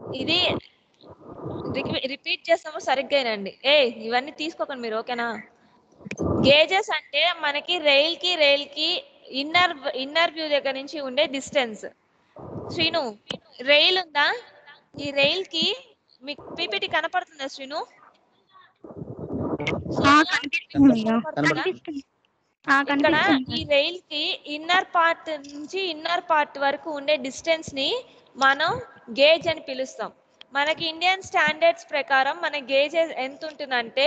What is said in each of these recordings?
ఇది రిపీట్ చేస్తాము సరిగ్గానండి. ఇవన్నీ తీసుకోకండి మీరు, ఓకేనా? గేజెస్ అంటే మనకి రైల్ కి ఇన్నర్ వ్యూ దగ్గర నుంచి ఉండే డిస్టెన్స్. శ్రీను, రైల్ ఉందా? ఈ రైల్ కి మీకు పీపీటీ కనపడుతుందా శ్రీను? కనపడుతుందా? ఇక్కడ ఈ రైల్ కి ఇన్నర్ పార్ట్ నుంచి ఇన్నర్ పార్ట్ వరకు ఉండే డిస్టెన్స్ ని మనం గేజ్ అని పిలుస్తాం. మనకి ఇండియన్ స్టాండర్డ్స్ ప్రకారం మన గేజ్ ఎంత ఉంటుందంటే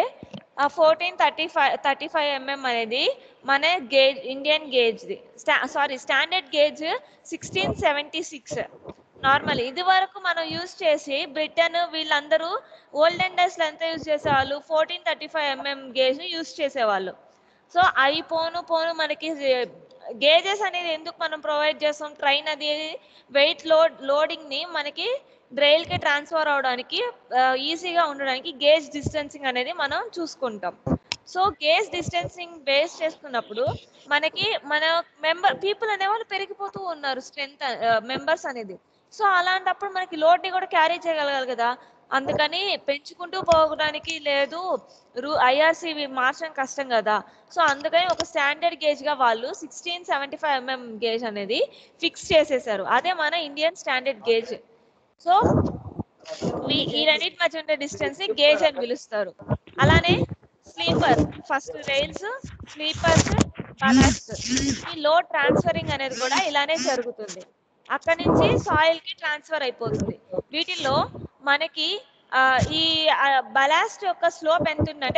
1435 ఎంఎం అనేది మన గేజ్, ఇండియన్ గేజ్ది. Standard gauge 1676 normal. ఇది వరకు మనం యూజ్ చేసి బ్రిటన్ వీళ్ళందరూ ఓల్డెన్ డేస్ లో ఎంత యూజ్ చేసేవాళ్ళు? 1435 ఎంఎం గేజ్ ని యూజ్ చేసేవాళ్ళు. సో అవి పోను మనకి గేజెస్ అనేది ఎందుకు మనం ప్రొవైడ్ చేస్తాం? ట్రైన్ అది వెయిట్ లోడింగ్ ని మనకి రైల్ కి ట్రాన్స్ఫర్ అవడానికి ఈజీగా ఉండడానికి గేజ్ డిస్టెన్సింగ్ అనేది మనం చూసుకుంటాం. సో గేజ్ డిస్టెన్సింగ్ బేస్ చేసుకున్నప్పుడు మనకి మన పీపుల్ అనేవాళ్ళు పెరిగిపోతూ ఉన్నారు, స్ట్రెంత్ మెంబర్స్ అనేది. సో అలాంటప్పుడు మనకి లోడ్ ని కూడా క్యారీ చేయగలగాలి కదా. అందుకని పెంచుకుంటూ పోవడానికి లేదు, ఐఆర్సీబీ మార్చడం కష్టం కదా. సో అందుకని ఒక స్టాండర్డ్ గేజ్ గా వాళ్ళు 1675 ఎంఎం గేజ్ అనేది ఫిక్స్ చేసేసారు. అదే మన ఇండియన్ స్టాండర్డ్ గేజ్. సో ఈ రెండింటి మధ్య ఉండే డిస్టెన్స్ ని గేజ్ అని పిలుస్తారు. అలానే sleeper, first rails, sleepers, ballast, ఈ లోడ్ ట్రాన్స్ఫరింగ్ అనేది కూడా ఇలానే జరుగుతుంది. అక్కడి నుంచి సాయిల్ కి ట్రాన్స్ఫర్ అయిపోతుంది. వీటిల్లో మనకి ఈ బలాస్ట్ యొక్క స్లోప్ ఎంత ఉందంటే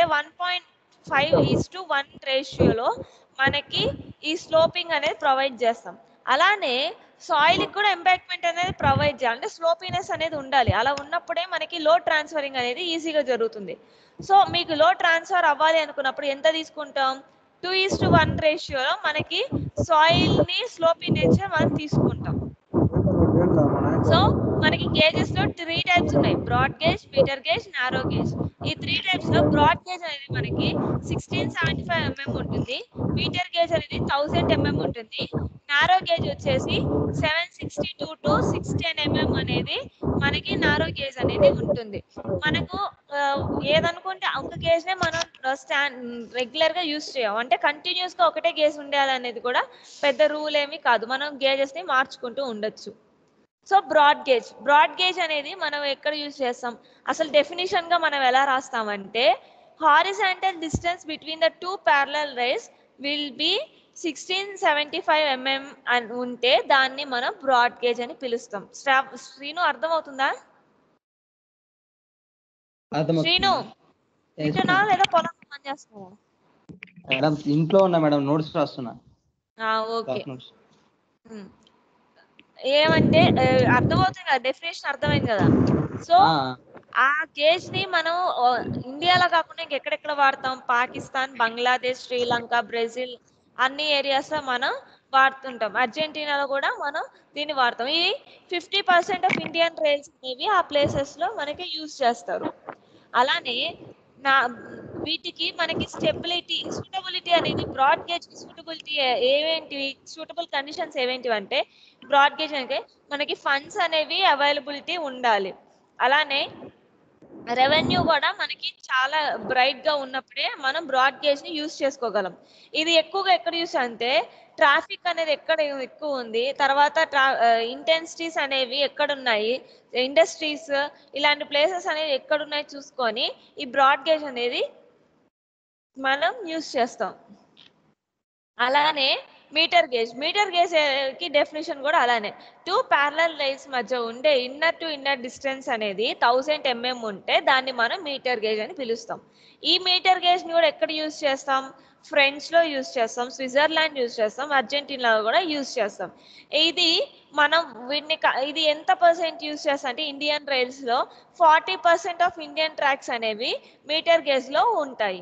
1.5:1 రేషియోలో మనకి ఈ స్లోపింగ్ అనేది ప్రొవైడ్ చేస్తాం. అలానే సాయిల్ కి కూడా ఎంబాక్మెంట్ అనేది ప్రొవైడ్ చేయాలి, అంటే స్లోపీనెస్ అనేది ఉండాలి. అలా ఉన్నప్పుడే మనకి లోడ్ ట్రాన్స్ఫరింగ్ అనేది ఈజీగా జరుగుతుంది. సో మీకు లోడ్ ట్రాన్స్ఫర్ అవ్వాలి అనుకున్నప్పుడు ఎంత తీసుకుంటాం? 2:1 రేషియోలో మనకి సాయిల్ ని స్లోపీ నేచర్ మనం తీసుకుంటాం. సో మనకి గేజెస్ లో 3 టైప్స్ ఉన్నాయి: broad gauge, metre gauge, narrow gauge. ఈ 3 టైప్స్ లో బ్రాడ్ గేజ్ అనేది మనకి 1675 ఎంఎం ఉంటుంది, మీటర్ గేజ్ అనేది 1000 ఎంఎం ఉంటుంది, నారో గేజ్ వచ్చేసి 762 to 610 ఎంఎం అనేది మనకి నారో గేజ్ అనేది ఉంటుంది. మనకు ఏదనుకుంటే ఒక గేజ్ నే మనం రెగ్యులర్ గా యూజ్ చేయం, అంటే కంటిన్యూస్ గా ఒకటే గేజ్ ఉండాలనేది కూడా పెద్ద రూల్ ఏమీ కాదు. మనం గేజెస్ ని మార్చుకుంటూ ఉండొచ్చు. సో బ్రాడ్ గేజ్ అనేది మనం ఎక్కడ యూజ్ చేస్తాం? అసలు డెఫినిషన్ గా మనం ఎలా రాస్తామంటే, horizontal distance between the 2 parallel rays will be 1675 mm అని ఉంటే దాన్ని మనం బ్రాడ్ గేజ్ అని పిలుస్తాం. శ్రీను, అర్థమవుతుందా? శ్రీను, వింటున్నా లేదా పొలం పని చేస్తున్నావా? మేడం ఇంట్లో ఉన్నా మేడం, నోట్స్ రాస్తున్నా. ఓకే. ఏమంటే అర్థమవుతుంది కదా, డెఫినేషన్ అర్థమైంది కదా. సో ఆ గేజ్ ని మనం ఇండియాలో కాకుండా ఇంకెక్కడెక్కడ వాడతాం? పాకిస్తాన్, బంగ్లాదేశ్, శ్రీలంక, బ్రెజిల్ అన్ని ఏరియాస్ లో మనం వాడుతుంటాం. అర్జెంటీనాలో కూడా మనం దీన్ని వాడతాం. ఈ 50% ఆఫ్ ఇండియన్ రైల్స్ అనేవి ఆ ప్లేసెస్ లో మనకి యూజ్ చేస్తారు. అలానే వీటికి మనకి సూటబిలిటీ అనేది బ్రాడ్ గేజ్ కి సూటబుల్ కండిషన్స్ ఏవేంటివి అంటే, బ్రాడ్ గేజ్ అంటే మనకి ఫండ్స్ అనేవి అవైలబిలిటీ ఉండాలి. అలానే రెవెన్యూ కూడా మనకి చాలా బ్రైట్ గా ఉన్నప్పుడే మనం బ్రాడ్ గేజ్ ని యూజ్ చేసుకోగలం. ఇది ఎక్కువగా ఎక్కడ యూజ్ అంటే, ట్రాఫిక్ అనేది ఎక్కడ ఎక్కువ ఉంది, తర్వాత ఇంటెన్సిటీస్ అనేవి ఎక్కడ ఉన్నాయి, ఇండస్ట్రీస్ ఇలాంటి ప్లేసెస్ అనేవి ఎక్కడ ఉన్నాయి చూసుకొని ఈ బ్రాడ్ గేజ్ అనేది మనం యూజ్ చేస్తాం. అలానే మీటర్ గేజ్ కి డెఫినేషన్ కూడా అలానే. 2 parallel rails మధ్య ఉండే ఇన్నర్ టు ఇన్నర్ డిస్టెన్స్ అనేది 1000 ఎంఎం ఉంటే దాన్ని మనం మీటర్ గేజ్ అని పిలుస్తాం. ఈ మీటర్ గేజ్ ని కూడా ఎక్కడ యూజ్ చేస్తాం? ఫ్రెంచ్ లో యూజ్ చేస్తాం, స్విట్జర్లాండ్ యూజ్ చేస్తాం, అర్జెంటీనాలో కూడా యూజ్ చేస్తాం. ఇది మనం ఇది ఎంత పర్సెంట్ యూజ్ చేస్తాం అంటే, ఇండియన్ రైల్స్ లో 40% ఆఫ్ ఇండియన్ ట్రాక్స్ అనేవి మీటర్ గేజ్ లో ఉంటాయి.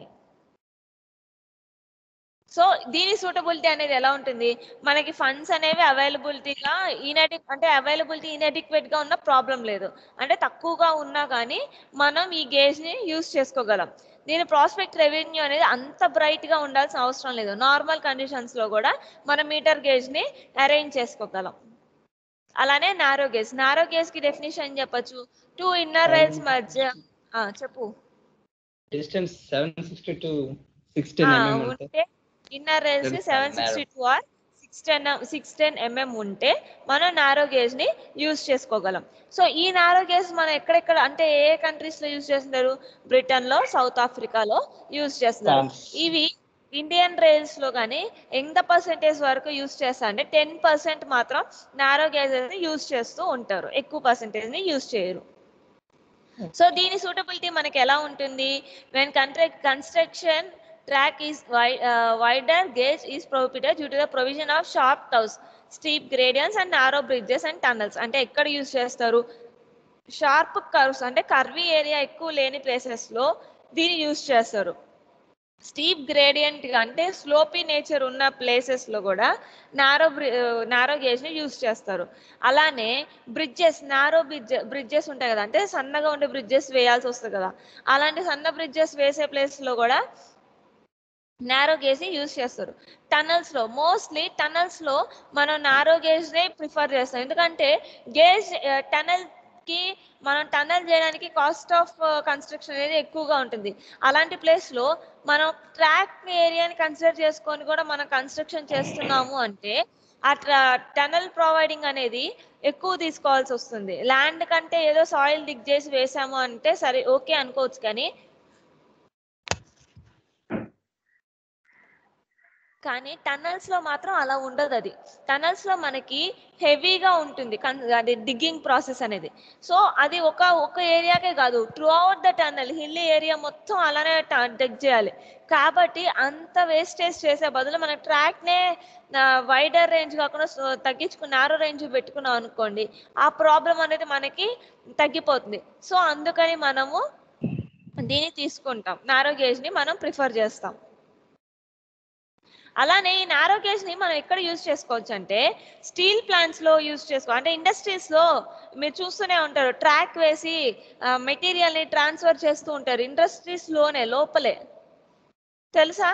సో దీని సూటబిలిటీ అనేది ఎలా ఉంటుంది? మనకి ఫండ్స్ అనేవి అవైలబిలిటీగా ఇన్అడిక్వేట్ గా ఉన్న ప్రాబ్లం లేదు, అంటే తక్కువగా ఉన్నా కానీ మనం ఈ గేజ్ ని యూజ్ చేసుకోగలం. దీని ప్రాస్పెక్ట్ రెవెన్యూ అనేది అంత బ్రైట్ గా ఉండాల్సిన అవసరం లేదు. నార్మల్ కండిషన్స్ లో కూడా మనం మీటర్ గేజ్ ని అరేంజ్ చేసుకోగలం. అలానే నారో గేజ్ కి డెఫినేషన్ చెప్పొచ్చు. 2 ఇన్నర్ రైల్స్ మధ్య చెప్పు. డిస్టెన్స్ 760 to 16 mm ఉంటే ఇన్నర్ రైల్స్ కి 762 ఆర్ 610 mm ఉంటే మనం నారో గేజ్ ని యూజ్ చేసుకోగలం. సో ఈ నారో గేజ్ మనం ఎక్కడెక్కడ అంటే ఏ కంట్రీస్ లో యూజ్ చేస్తున్నారు? బ్రిటన్ లో, సౌత్ ఆఫ్రికాలో యూజ్ చేస్తున్నారు. ఇవి ఇండియన్ రైల్స్ లో కానీ ఎంత పర్సెంటేజ్ వరకు యూజ్ చేస్తా అంటే 10% మాత్రం నారో గేజెస్ ని యూజ్ చేస్తూ ఉంటారు, ఎక్కువ పర్సెంటేజ్ ని యూజ్ చేయరు. సో దీని సూటబిలిటీ మనకి ఎలా ఉంటుంది? When construction track is wider gauge is prohibited due to the provision of sharp curves, steep gradients and narrow bridges and tunnels. అంటే ఎక్కడ యూజ్ చేస్తారు? షార్ప్ కర్వ్స్ అంటే కర్వీ ఏరియా ఎక్కువ లేని ప్లేసెస్ లో దీన్ని యూజ్ చేస్తారు. స్టీప్ గ్రేడియంట్ అంటే స్లోపీ నేచర్ ఉన్న ప్లేసెస్ లో కూడా నారో గేజ్ ని యూజ్ చేస్తారు. అలానే నారో బ్రిడ్జెస్ ఉంటాయి కదా, అంటే సన్నగా ఉండే బ్రిడ్జెస్ వేయాల్సి వస్తుంది కదా, అలాంటి సన్న బ్రిడ్జెస్ వేసే ప్లేస్ లో కూడా నారో గేజ్ ని యూజ్ చేస్తారు. మోస్ట్లీ టనల్స్ లో మనం నారో గేజ్ నే ప్రిఫర్ చేస్తాం. ఎందుకంటే టనల్ కి మనం టనల్ చేయడానికి కాస్ట్ ఆఫ్ కన్స్ట్రక్షన్ అనేది ఎక్కువగా ఉంటుంది. అలాంటి ప్లేస్ లో మనం ట్రాక్ ఏరియాని కన్సిడర్ చేసుకొని కూడా మనం కన్స్ట్రక్షన్ చేస్తున్నాము అంటే ఆ టనల్ ప్రొవైడింగ్ అనేది ఎక్కువ తీసుకోవాల్సి వస్తుంది. ల్యాండ్ కంటే ఏదో సాయిల్ డిగ్ చేసి వేసాము అంటే సరే ఓకే అనుకోవచ్చు, కానీ టన్నల్స్ లో మాత్రం అలా ఉండదు. అది టన్నల్స్ లో మనకి హెవీగా ఉంటుంది అది డిగ్గింగ్ ప్రాసెస్ అనేది. సో అది ఒక ఏరియాకే కాదు, throughout the tunnel hilly area మొత్తం అలానే డిగ్ చేయాలి. కాబట్టి అంత వేస్టేజ్ చేసే బదులు మన ట్రాక్ నే వైడర్ రేంజ్ కాకుండా తగ్గించుకుని నారో రేంజ్ పెట్టుకున్నాం అనుకోండి, ఆ ప్రాబ్లం అనేది మనకి తగ్గిపోతుంది. సో అందుకని మనము దీన్ని తీసుకుంటాం, నారో గేజ్ ని మనం ప్రిఫర్ చేస్తాం. అలానే ఈ నారో గేజ్ ని మనం ఎక్కడ యూజ్ చేసుకోవచ్చు అంటే స్టీల్ ప్లాంట్స్ లో యూజ్ అంటే ఇండస్ట్రీస్ లో మీరు చూస్తూనే ఉంటారు, ట్రాక్ వేసి మెటీరియల్ ని ట్రాన్స్ఫర్ చేస్తూ ఉంటారు ఇండస్ట్రీస్ లోపలే, తెలుసా?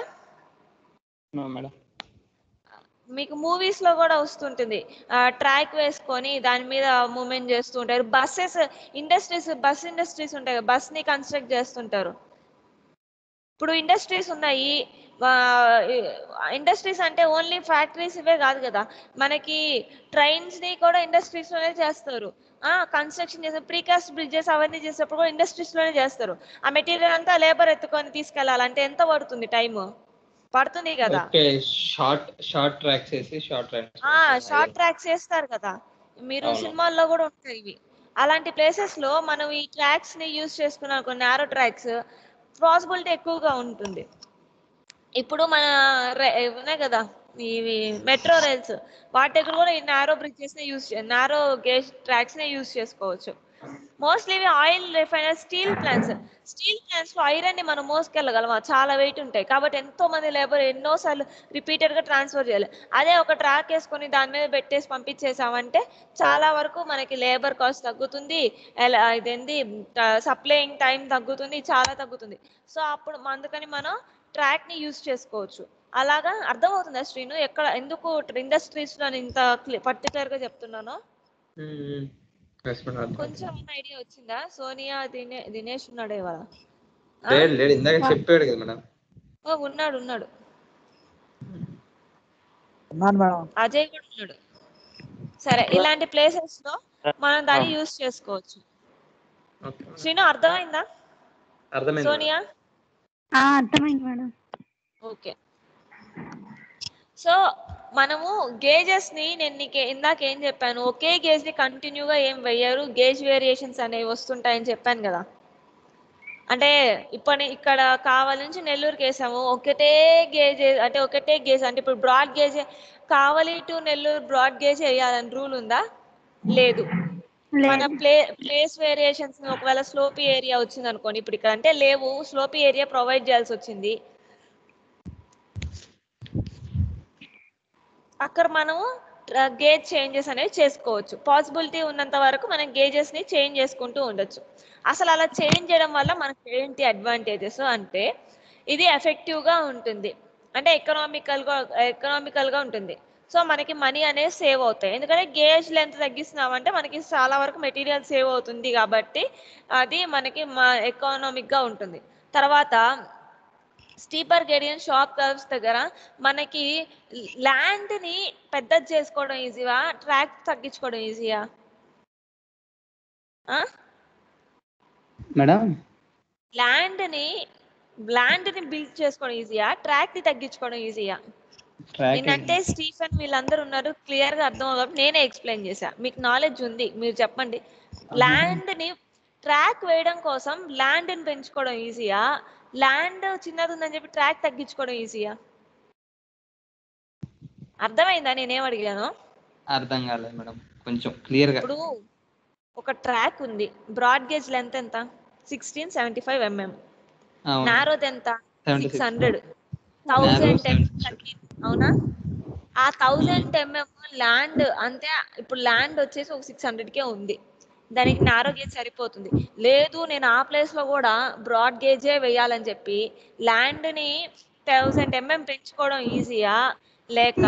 మీకు మూవీస్ లో కూడా వస్తుంటుంది, ట్రాక్ వేసుకొని దాని మీద మూవ్మెంట్ చేస్తూ ఉంటారు. బస్ ఇండస్ట్రీస్ ఉంటాయి కదా, బస్ ని కన్స్ట్రక్ట్ చేస్తుంటారు. ఇప్పుడు ఇండస్ట్రీస్ ఉన్నాయి, ఇండస్ట్రీస్ అంటే ఓన్లీ ఫ్యాక్టరీస్ ఇవే కాదు కదా, మనకి ట్రైన్స్ ని కూడా ఇండస్ట్రీస్ లోనే చేస్తారు. కన్స్ట్రక్షన్ చేసే ప్రీకాస్ట్ బ్రిడ్జెస్ అవన్నీ చేసేటప్పుడు కూడా ఇండస్ట్రీస్ లోనే చేస్తారు. ఆ మెటీరియల్ అంతా లేబర్ ఎత్తుకొని తీసుకెళ్లాలంటే ఎంత పడుతుంది? టైం పడుతుంది కదా. షార్ట్ ట్రాక్స్ చేస్తారు కదా, మీరు సినిమాల్లో కూడా ఉంటాయి ఇవి. అలాంటి ప్లేసెస్ లో మనం ఈ ట్రాక్స్ ని యూజ్ చేసుకున్నాం, కొన్ని నారో ట్రాక్స్ పాసిబిలిటీ ఎక్కువగా ఉంటుంది. ఇప్పుడు మన ఉన్నాయి కదా ఇవి మెట్రో రైల్స్, వాటి దగ్గర కూడా ఈ నారో బ్రిడ్జెస్ ని నారో గేజ్ ట్రాక్స్ ని యూజ్ చేసుకోవచ్చు. మోస్ట్లీ ఇవి ఆయిల్ రిఫైనర్ స్టీల్ ప్లాంట్స్ లో ఐరన్ ని మనం మోసుకెళ్ళగలమా? చాలా వెయిట్ ఉంటాయి కాబట్టి ఎంతో మంది లేబర్ ఎన్నోసార్లు రిపీటెడ్ గా ట్రాన్స్ఫర్ చేయాలి. అదే ఒక ట్రాక్ వేసుకొని దాని మీద పెట్టేసి పంపించేసామంటే చాలా వరకు మనకి లేబర్ కాస్ట్ తగ్గుతుంది, ఇదేంటి సప్లైయింగ్ టైం తగ్గుతుంది, చాలా తగ్గుతుంది. సో అప్పుడు అందుకని మనం ట్రాక్ ని యూజ్ చేసుకోవచ్చు. అలాగా అర్థమవుతుందా శ్రీను ఎందుకు ఇండస్ట్రీస్ లో ఇంత పర్టికులర్ గా చెప్తున్నానో? కొంచెం ఐడియా వచ్చిందా? సోనియా దినేష్ ఉన్నాడు ఇవాళ? చెప్పాడు కదా మేడం. ఉన్నాడు. అజయ్ కూడా ఉన్నాడు. సరే, ఇలాంటి ప్లేసెస్ లో మనం దాన్ని యూజ్ చేసుకోవచ్చు. శ్రీను అర్థమైందా? సోనియా అర్థమైంది మేడం. ఓకే. సో మనము గేజెస్ ని నేను నీకు ఇందాక ఏం చెప్పాను, ఒకే గేజ్ ని కంటిన్యూగా ఏం వేయరు, గేజ్ వేరియేషన్స్ అనేవి వస్తుంటాయని చెప్పాను కదా. అంటే ఇక్కడ కావాలి నుంచి నెల్లూరుకి వేసాము, ఒకటే గేజ్ అంటే ఇప్పుడు బ్రాడ్ గేజ్ కావాలి టు నెల్లూరు బ్రాడ్ గేజ్ వేయాలని రూల్ ఉందా? లేదు. మన ప్లేస్ వేరియేషన్స్ ఒకవేళ స్లోపీ ఏరియా వచ్చింది అనుకోండి, ఇప్పుడు ఇక్కడ అంటే లేవు, స్లోపీ ఏరియా ప్రొవైడ్ చేయాల్సి వచ్చింది, అక్కడ మనము గేజ్ చేంజెస్ అనేవి చేసుకోవచ్చు. పాసిబిలిటీ ఉన్నంత వరకు మనం గేజెస్ ని చేంజ్ చేసుకుంటూ ఉండొచ్చు. అసలు అలా చేంజ్ చేయడం వల్ల మనకి ఏంటి అడ్వాంటేజెస్ అంటే, ఇది ఎఫెక్టివ్ గా ఉంటుంది, అంటే ఎకనామికల్ గా ఉంటుంది. సో మనకి మనీ అనేది సేవ్ అవుతాయి. ఎందుకంటే గేజ్ లెంత్ తగ్గిస్తున్నామంటే మనకి చాలా వరకు మెటీరియల్ సేవ్ అవుతుంది కాబట్టి అది మనకి ఎకనామిక్ గా ఉంటుంది. తర్వాత స్టీపర్ గ్రేడియంట్ షార్ప్ కర్వ్స్ దగ్గర మనకి ల్యాండ్ ని పెద్దది చేసుకోవడం ఈజీగా, ట్రాక్ తగ్గించుకోవడం ఈజీయా? మేడం ల్యాండ్ ని బిల్డ్ చేసుకోవడం ఈజీయా, ట్రాక్ ని తగ్గించుకోవడం ఈజీయా? నేనంటే స్టీఫెన్ వీళ్ళందరూ ఉన్నారు, క్లియర్ గా అర్థం కాబట్టి నేనే ఎక్స్ప్లెయిన్ చేశా. మీకు నాలెడ్జ్ ఉంది, మీరు చెప్పండి. ల్యాండ్ ని ట్రాక్ వేయడం కోసం ల్యాండ్ ని పెంచుకోవడం ఈజీయా, ల్యాండ్ చిన్నది ఉందని చెప్పి ట్రాక్ తగ్గించుకోవడం ఈజీయా? అర్థమైందా నేనేం అడిగాను? అర్థం కాలేదు మేడం, కొంచెం క్లియర్ గా. ఇప్పుడు ఒక ట్రాక్ ఉంది, బ్రాడ్ గేజ్ లెంత్ ఎంత? 1675 mm. నారోది ఎంత? 600. 1010 అవునా? ఆ 1000 mm ల్యాండ్ అంతే. ఇప్పుడు ల్యాండ్ వచ్చేసి ఒక 600కే ఉంది, దానికి నారో గేజ్ సరిపోతుంది. లేదు నేను ఆ ప్లేస్ లో కూడా బ్రాడ్ గేజే వేయాలని చెప్పి ల్యాండ్ ని 1000 mm పెంచుకోవడం ఈజీయా, లేక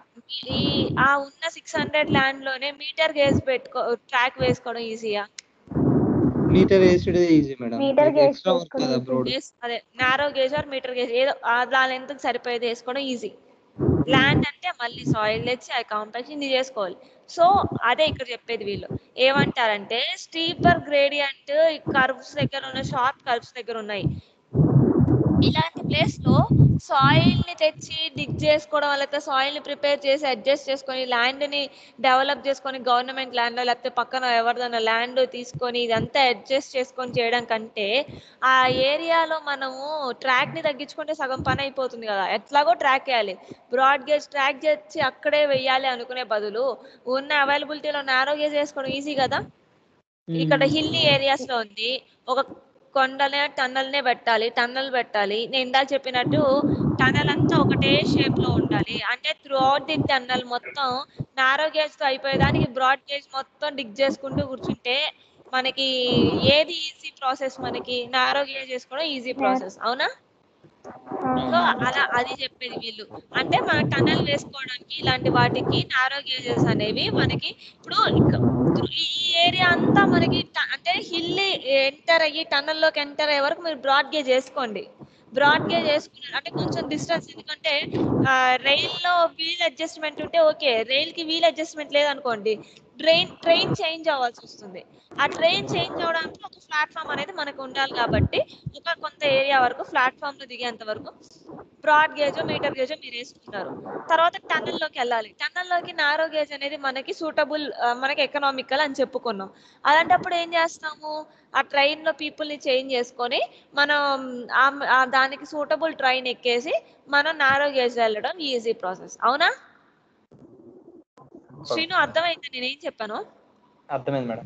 ఆ ఉన్న 600 ల్యాండ్ లోనే మీటర్ గేజ్ ట్రాక్ వేసుకోవడం ఈజీయా? మీటర్ వేసుడు easy madam, metre gauge extra work కదా బ్రోడ్. అదే narrow gauge or metre gauge ఏదో దాని ఎంత సరిపోయేది వేసుకోవడం ఈజీ. ల్యాండ్ అంటే మళ్ళీ సాయిల్ తెచ్చి ఆ కాంపాక్షన్ ఇది చేసుకోవాలి. సో అదే ఇక్కడ చెప్పేది. వీళ్ళు ఏమంటారంటే స్టీపర్ గ్రేడియంట్ కర్వ్స్ దగ్గర ఉన్న షార్ప్ కర్వ్స్ దగ్గర ఉన్నాయి. ఇలాంటి ప్లేస్ లో సాయిల్ ని తెచ్చి డిగ్ చేసుకోవడం, లేకపోతే సాయిల్ ని ప్రిపేర్ చేసి అడ్జస్ట్ చేసుకొని ల్యాండ్ ని డెవలప్ చేసుకొని గవర్నమెంట్ ల్యాండ్ లో లేకపోతే పక్కన ఎవరిదైనా ల్యాండ్ తీసుకొని ఇదంతా అడ్జస్ట్ చేసుకొని చేయడం కంటే ఆ ఏరియాలో మనము ట్రాక్ ని తగ్గించుకుంటే సగం పని అయిపోతుంది కదా. ఎట్లాగో ట్రాక్ వేయాలి, బ్రాడ్ గేజ్ ట్రాక్ చేసి అక్కడే వెయ్యాలి అనుకునే బదులు ఉన్న అవైలబిలిటీలో నారో గేజ్ వేసుకోవడం ఈజీ కదా. ఇక్కడ హిల్లీ ఏరియాస్ లో ఉంది, ఒక కొండనే టన్నల్నే పెట్టాలి. నేను ఇందాక చెప్పినట్టు టనల్ అంతా ఒకటే షేప్ లో ఉండాలి. అంటే త్రూ అవుట్ ది టన్నల్ మొత్తం నారో గేజ్ తో అయిపోయేదానికి బ్రాడ్ గేజ్ మొత్తం డిగ్ చేసుకుంటూ కూర్చుంటే మనకి ఏది ఈజీ ప్రాసెస్? మనకి నారో గేజ్ చేసుకోవడం ఈజీ ప్రాసెస్, అవునా? సో అలా అది చెప్పేది వీళ్ళు. అంటే మన టనల్ వేసుకోవడానికి ఇలాంటి వాటికి నారో గేజెస్ అనేవి మనకి ఇప్పుడు ఈ ఏరియా అంతా మనకి అంటే హిల్ ఎంటర్ అయ్యి టనల్ లోకి ఎంటర్ అయ్యే వరకు మీరు బ్రాడ్ గేజ్ వేసుకోండి. బ్రాడ్ గేజ్ వేసుకున్నారు అంటే కొంచెం డిస్టెన్స్, ఎందుకంటే రైల్ లో వీల్ అడ్జస్ట్మెంట్ ఉంటే ఓకే, రైల్ కి వీల్ అడ్జస్ట్మెంట్ లేదనుకోండి ట్రైన్ చేంజ్ అవ్వాల్సి వస్తుంది. ఆ ట్రైన్ చేంజ్ అవడానికి ఒక ప్లాట్ఫామ్ అనేది మనకు ఉండాలి కాబట్టి ఒక కొంత ఏరియా వరకు ప్లాట్ఫామ్ లో దిగేంత వరకు బ్రాడ్ గేజో మీటర్ గేజో మీరు వేసుకున్నారు. తర్వాత టన్నల్ లోకి వెళ్ళాలి. టన్నల్ లోకి నారో గేజ్ అనేది మనకి సూటబుల్, మనకి ఎకనామికల్ అని చెప్పుకున్నాం. అలాంటప్పుడు ఏం చేస్తాము? ఆ ట్రైన్ లో పీపుల్ ని చేంజ్ చేసుకొని మనం దానికి సూటబుల్ ట్రైన్ ఎక్కేసి మనం నారో గేజ్ వెళ్ళడం ఈజీ ప్రాసెస్, అవునా? శ్రీను అర్థమైంది నేనేం చెప్పాను? అర్థమైంది మేడం.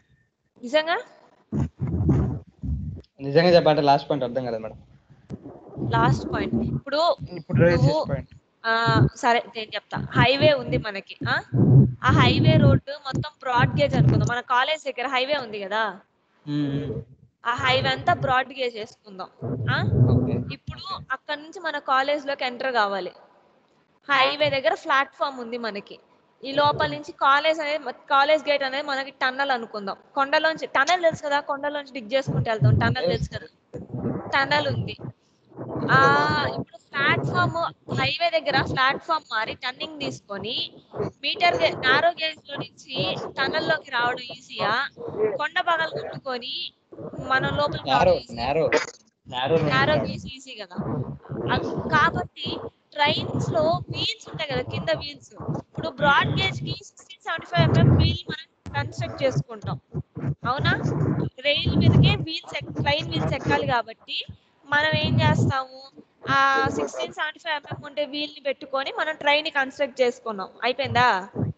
నిజంగా చెప్పంటే లాస్ట్ పాయింట్ అర్థం కదా మేడం. లాస్ట్ పాయింట్ ఇప్పుడు పాయింట్ సరే నేను చెప్తా. హైవే ఉంది మనకి, ఆ హైవే రోడ్డు మొత్తం బ్రాడ్ గేజ్ అనుకుందాం. మన కాలేజ్ దగ్గర హైవే ఉంది కదా, ఆ హైవే అంతా బ్రాడ్ గేజ్ చేసుకుందాం. ఇప్పుడు అక్కడ నుంచి మన కాలేజ్ లోకి ఎంటర్ కావాలి. హైవే దగ్గర ప్లాట్ఫామ్ ఉంది మనకి. ఈ లోపల నుంచి కాలేజ్ గేట్ అనేది మనకి టన్నల్ అనుకుందాం. కొండలోంచి టన్నల్ తెలుసు కదా, కొండలోంచి డిగ్ చేసుకుంటూ వెళ్తాం, టన్నల్ తెలుసు కదా. టన్నల్ ఉంది. ఇప్పుడు ప్లాట్ఫామ్ హైవే దగ్గర ప్లాట్ఫామ్ మారి టర్నింగ్ తీసుకొని నారో గేజ్ లో నుంచి టన్నల్ లోకి రావడం ఈజీయా, కొండ పగలు కొట్టుకొని మనం లోపలికి రావడం నారో గేజ్ ఈజీ కదా. కాబట్టి ట్రైన్స్ లో వీల్స్ ఉంటాయి కదా, కింద వీల్స్. ఇప్పుడు బ్రాడ్ గేజ్ కి 1675 mm వీల్ మనం కన్స్ట్రక్ట్ చేసుకుంటాం, అవునా? రైల్ మీదకే ట్రైన్ వీల్స్ ఎక్కాలి కాబట్టి మనం ఏం చేస్తాము? ఆ 1675 mm ఉండే వీల్ ని పెట్టుకొని మనం ట్రైన్ ని కన్స్ట్రక్ట్ చేసుకున్నాం. అయిపోయిందా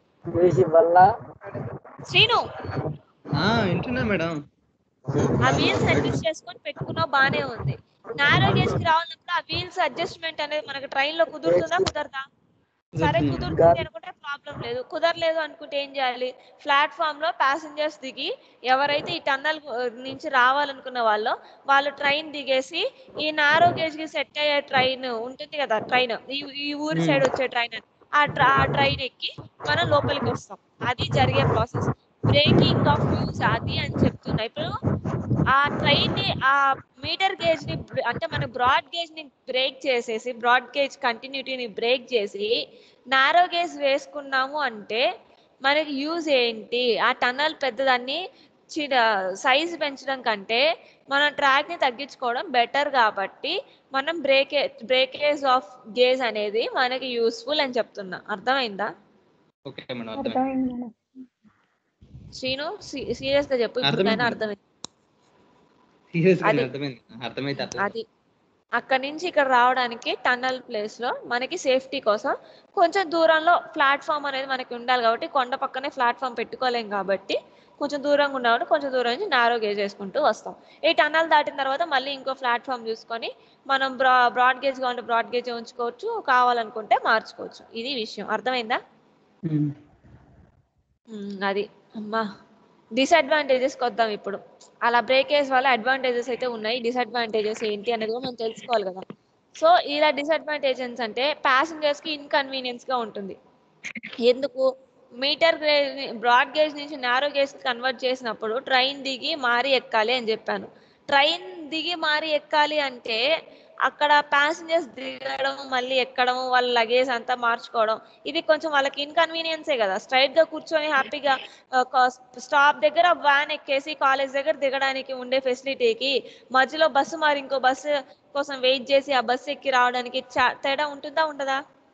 శ్రీను? వింటున్నా మేడం. ఆ వీల్స్ అడ్జస్ట్ చేసుకొని పెట్టుకున్నావు, బానే ఉంది. నారో గేజ్ కి రావాలన్నప్పుడు ఆ వీల్స్ అడ్జస్ట్మెంట్ అనేది మనకి ట్రైన్ లో కుదురుతుందా కుదరదా? సరే కుదురుతుంది అనుకుంటే ప్రాబ్లం లేదు. కుదరలేదు అనుకుంటే ఏం చేయాలి? ప్లాట్ఫామ్ లో ప్యాసింజర్స్ దిగి ఎవరైతే ఈ టన్నల్ నుంచి రావాలనుకున్న వాళ్ళు ట్రైన్ దిగేసి ఈ నారో గేజ్ కి సెట్ అయ్యే ట్రైన్ ఉంటుంది కదా, ట్రైన్ ఈ ఊరి సైడ్ వచ్చే ట్రైన్ ఆ ట్రైన్ ఎక్కి మనం లోపలికి వస్తాం. అది జరిగే ప్రాసెస్. బ్రేకింగ్ ఆఫ్ న్యూస్ అది అని చెప్తున్నా. ఇప్పుడు ఆ ట్రైన్ ని ఆ మీటర్ గేజ్ ని అంటే మన బ్రాడ్ గేజ్ ని బ్రేక్ చేసేసి బ్రాడ్ గేజ్ కంటిన్యూటీని బ్రేక్ చేసి నారో గేజ్ వేసుకున్నాము అంటే మనకి యూజ్ ఏంటి? ఆ టన్నల్ పెద్దదాన్ని సైజ్ పెంచడం కంటే మన ట్రాక్ ని తగ్గించుకోవడం బెటర్ కాబట్టి మనం బ్రేకేజ్ ఆఫ్ గేజ్ అనేది మనకి యూస్ఫుల్ అని చెప్తున్నా. అర్థమైందా? ఓకే మేడం, అర్థమైంది. అర్థమైంది మేడం. శ్రీను సీరియస్ గా చెప్పు, ఇప్పటికైనా అర్థమైంది. సీరియస్ గా అది అర్థమైంది. అర్థమైతే అది అక్కడి నుంచి ఇక్కడ రావడానికి టన్నల్ ప్లేస్ లో మనకి సేఫ్టీ కోసం కొంచెం దూరంలో ప్లాట్ఫామ్ అనేది మనకి ఉండాలి కాబట్టి కొండ పక్కనే ప్లాట్ఫామ్ పెట్టుకోలేం కాబట్టి కొంచెం దూరంగా ఉన్నవాడు కొంచెం దూరం నుంచి నారో గేజ్ చేసుకుంటూ వస్తాం. ఈ టన్నల్ దాటిన తర్వాత మళ్ళీ ఇంకో ప్లాట్ఫామ్ చూసుకొని మనం బ్రాడ్ గేజ్ కావాలంటే బ్రాడ్ గేజ్ ఉంచుకోవచ్చు, కావాలనుకుంటే మార్చుకోవచ్చు. ఇది విషయం. అర్థమైందా? అది అమ్మా డిసడ్వాంటేజెస్కి వద్దాం ఇప్పుడు. అలా బ్రేకేజ్ వల్ల అడ్వాంటేజెస్ అయితే ఉన్నాయి, డిసడ్వాంటేజెస్ ఏంటి అనేది కూడా మనం తెలుసుకోవాలి కదా. సో ఇలా డిసడ్వాంటేజెస్ అంటే ప్యాసింజర్స్ కి ఇన్కన్వీనియన్స్ గా ఉంటుంది. ఎందుకు? మీటర్ గేజ్ బ్రాడ్ గేజ్ నుంచి నారో గేజ్ కన్వర్ట్ చేసినప్పుడు ట్రైన్ దిగి మారి ఎక్కాలి అని చెప్పాను. ట్రైన్ దిగి మారి ఎక్కాలి అంటే అక్కడ ప్యాసింజర్స్ దిగడం మళ్ళీ ఎక్కడం వాళ్ళ లగేజ్ అంతా మార్చుకోవడం ఇది కొంచెం వాళ్ళకి ఇన్కన్వీనియన్సే కదా. స్ట్రైట్ గా కూర్చొని హ్యాపీగా స్టాప్ దగ్గర వ్యాన్ ఎక్కేసి కాలేజ్ దగ్గర దిగడానికి ఉండే ఫెసిలిటీకి మధ్యలో బస్సు మారి ఇంకో బస్సు కోసం వెయిట్ చేసి ఆ బస్సు ఎక్కి రావడానికి తేడా ఉంటుందా ఉండదా?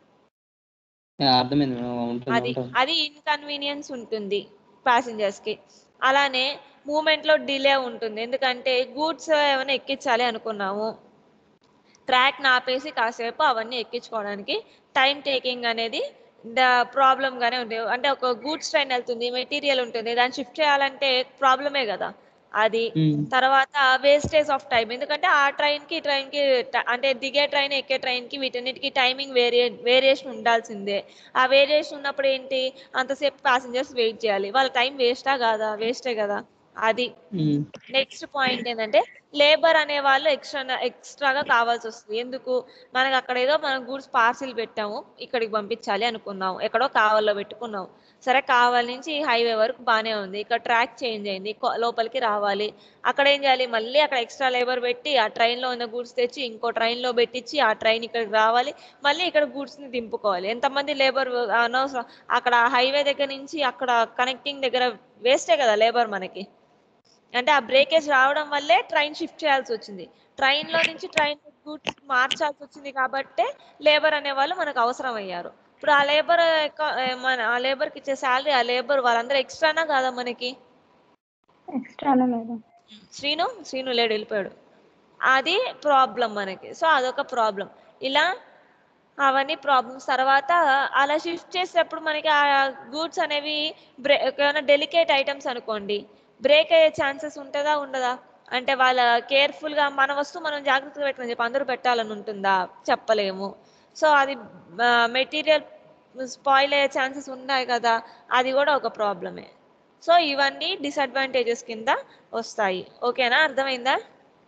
అర్థమైంది. అది ఇన్కన్వీనియన్స్ ఉంటుంది ప్యాసింజర్స్ కి. అలానే మూమెంట్ లో డిలే ఉంటుంది, ఎందుకంటే గూడ్స్ ఏమైనా ఎక్కించాలి అనుకున్నాము, ట్రాక్ నాపేసి కాసేపు అవన్నీ ఎక్కించుకోవడానికి టైం టేకింగ్ అనేది ప్రాబ్లం గానే ఉంది. అంటే ఒక గూడ్స్ ట్రైన్ వెళ్తుంది, మెటీరియల్ ఉంటుంది, దాన్ని షిఫ్ట్ చేయాలంటే ప్రాబ్లమే కదా అది. తర్వాత వేస్టేజ్ ఆఫ్ టైం, ఎందుకంటే ఆ ట్రైన్ కి అంటే దిగే ట్రైన్ ఎక్కే ట్రైన్ కి వీటన్నిటికి టైమింగ్ వేరియేషన్ ఉండాల్సిందే. ఆ వేరియేషన్ ఉన్నప్పుడు ఏంటి, అంతసేపు ప్యాసింజర్స్ వెయిట్ చేయాలి, వాళ్ళ టైం వేస్టా కాదా? వేస్టే కదా అది. నెక్స్ట్ పాయింట్ ఏంటంటే లేబర్ అనే వాళ్ళు ఎక్స్ట్రాగా కావాల్సి వస్తుంది. ఎందుకు? మనకి అక్కడ ఏదో మనం గూడ్స్ పార్సిల్ పెట్టాము, ఇక్కడికి పంపించాలి అనుకున్నాము, ఎక్కడో కావాలో పెట్టుకున్నాము, సరే కావాలి నుంచి హైవే వరకు బాగానే ఉంది, ఇక్కడ ట్రాక్ చేంజ్ అయింది, లోపలికి రావాలి, అక్కడ ఏం చేయాలి, మళ్ళీ అక్కడ ఎక్స్ట్రా లేబర్ పెట్టి ఆ ట్రైన్లో ఉన్న గూడ్స్ తెచ్చి ఇంకో ట్రైన్లో పెట్టించి ఆ ట్రైన్ ఇక్కడికి రావాలి, మళ్ళీ ఇక్కడ గూడ్స్ని దింపుకోవాలి. ఎంతమంది లేబర్ అనవసరం అక్కడ హైవే దగ్గర నుంచి అక్కడ కనెక్టింగ్ దగ్గర వేస్టే కదా లేబర్ మనకి. అంటే ఆ బ్రేకేజ్ రావడం వల్లే ట్రైన్ షిఫ్ట్ చేయాల్సి వచ్చింది, ట్రైన్లో నుంచి ట్రైన్ గూడ్స్ మార్చాల్సి వచ్చింది కాబట్టే లేబర్ అనే వాళ్ళు మనకు అవసరం అయ్యారు. ఇప్పుడు ఆ లేబర్ మన ఆ లేబర్కి ఇచ్చే శాలరీ ఆ లేబర్ వాళ్ళందరూ ఎక్స్ట్రానా కాదా మనకి? ఎక్స్ట్రానే మేడం. శ్రీను లేడు, వెళ్ళిపోయాడు. అది ప్రాబ్లం మనకి. సో అదొక ప్రాబ్లం. ఇలా అవన్నీ ప్రాబ్లమ్స్. తర్వాత అలా షిఫ్ట్ చేసేటప్పుడు మనకి ఆ గూడ్స్ అనేవి ఏమైనా డెలికేట్ ఐటమ్స్ అనుకోండి, బ్రేక్ అయ్యే ఛాన్సెస్ ఉంటుందా ఉండదా? అంటే వాళ్ళ కేర్ఫుల్గా మన వస్తువు మనం జాగ్రత్తగా పెట్టమని చెప్పి అందరూ పెట్టాలని ఉంటుందా? చెప్పలేము. సో అది మెటీరియల్ స్పాయిల్ అయ్యే ఛాన్సెస్ ఉన్నాయి కదా, అది కూడా ఒక ప్రాబ్లమే. సో ఇవన్నీ డిసడ్వాంటేజెస్ కింద వస్తాయి. ఓకేనా? అర్థమైందా?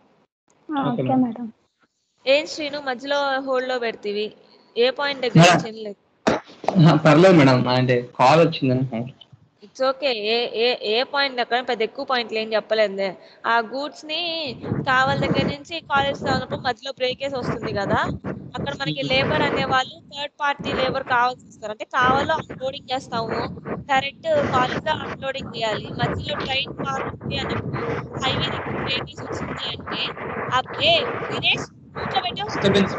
Okay madam. ఏం శ్రీను మధ్యలో హోల్డ్ లో పెడతీవి? ఏ పాయింట్ దగ్గర నుంచి? పర్లేదు మేడం, అంటే కాల్ వచ్చిందని. It's okay. ఏ పాయింట్ అక్కడ పెద్ద ఎక్కువ పాయింట్లు ఏం చెప్పలేదులే. ఆ గూడ్స్ ని కావాలి దగ్గర నుంచి కాలేజ్ ఉన్నప్పుడు మధ్యలో బ్రేకేజ్ వస్తుంది కదా, అక్కడ మనకి లేబర్ అనే వాళ్ళు థర్డ్ పార్టీ లేబర్ కావాల్సి వస్తారు. అంటే కావాలో అన్లోడింగ్ చేస్తాము, డైరెక్ట్ కాలేజ్ లో అన్లోడింగ్ చేయాలి. మధ్యలో ట్రైన్ మారుతుంది అన్నప్పుడు హైవే దగ్గర బ్రేకేజ్ వచ్చింది అంటే అప్పుడే దినేష్ ఇంట్లో పెట్టావు,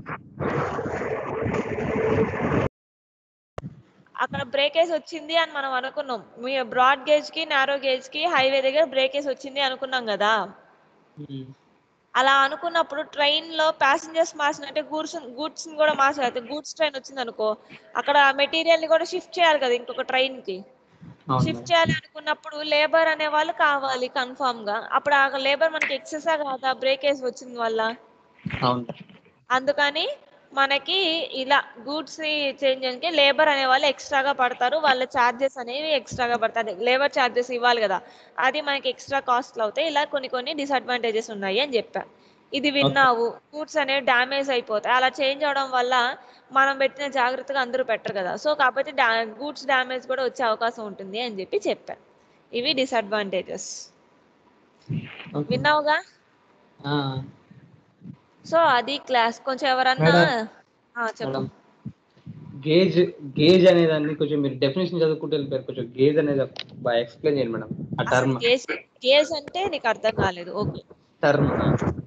అక్కడ బ్రేకేజ్ వచ్చింది అని మనం అనుకున్నాం. మీ బ్రాడ్ గేజ్ కి నారో గేజ్ కి హైవే దగ్గర బ్రేకేజ్ వచ్చింది అనుకున్నాం కదా. అలా అనుకున్నప్పుడు ట్రైన్ లో ప్యాసింజర్స్ మార్చినట్టే గూడ్స్ కూడా మార్చాలి. గూడ్స్ ట్రైన్ వచ్చింది అనుకో, అక్కడ మెటీరియల్ ని కూడా షిఫ్ట్ చేయాలి కదా ఇంకొక ట్రైన్ కి. షిఫ్ట్ చేయాలి అనుకున్నప్పుడు లేబర్ అనే వాళ్ళు కావాలి కన్ఫామ్ గా. అప్పుడు ఆ లేబర్ మనకి ఎక్సెస్ కాదా బ్రేకేజ్ వచ్చింది వల్ల? అందుకని మనకి ఇలా గూడ్స్ ని చేంజ్ చేయడానికి లేబర్ అనే వాళ్ళు ఎక్స్ట్రాగా పడతారు, వాళ్ళ ఛార్జెస్ అనేవి ఎక్స్ట్రాగా పడతాయి. లేబర్ ఛార్జెస్ ఇవ్వాలి కదా, అది మనకి ఎక్స్ట్రా కాస్ట్లు అవుతాయి. ఇలా కొన్ని డిసడ్వాంటేజెస్ ఉన్నాయి అని చెప్పా. ఇది విన్నావు, గూడ్స్ అనేవి డ్యామేజ్ అయిపోతాయి. అలా చేంజ్ అవడం వల్ల మనం పెట్టిన జాగ్రత్తగా అందరూ పెట్టరు కదా. సో కాబట్టి గూడ్స్ డ్యామేజ్ కూడా వచ్చే అవకాశం ఉంటుంది అని చెప్పి చెప్పాను. ఇవి డిసడ్వాంటేజెస్. విన్నావుగా? సో అది క్లాస్. కొంచెం ఎవరన్నా చెప్పు. గేజ్ గేజ్ అనేదాన్ని కొంచెం మీరు డెఫినేషన్ చదువుకుంటూ వెళ్ళిపోయారు. కొంచెం గేజ్ అనేది బాగా ఎక్స్ప్లెయిన్ చేయండి మేడం. ఆ టర్మ్ గేజ్ అంటే నీకు అర్థం కాలేదు. Okay, term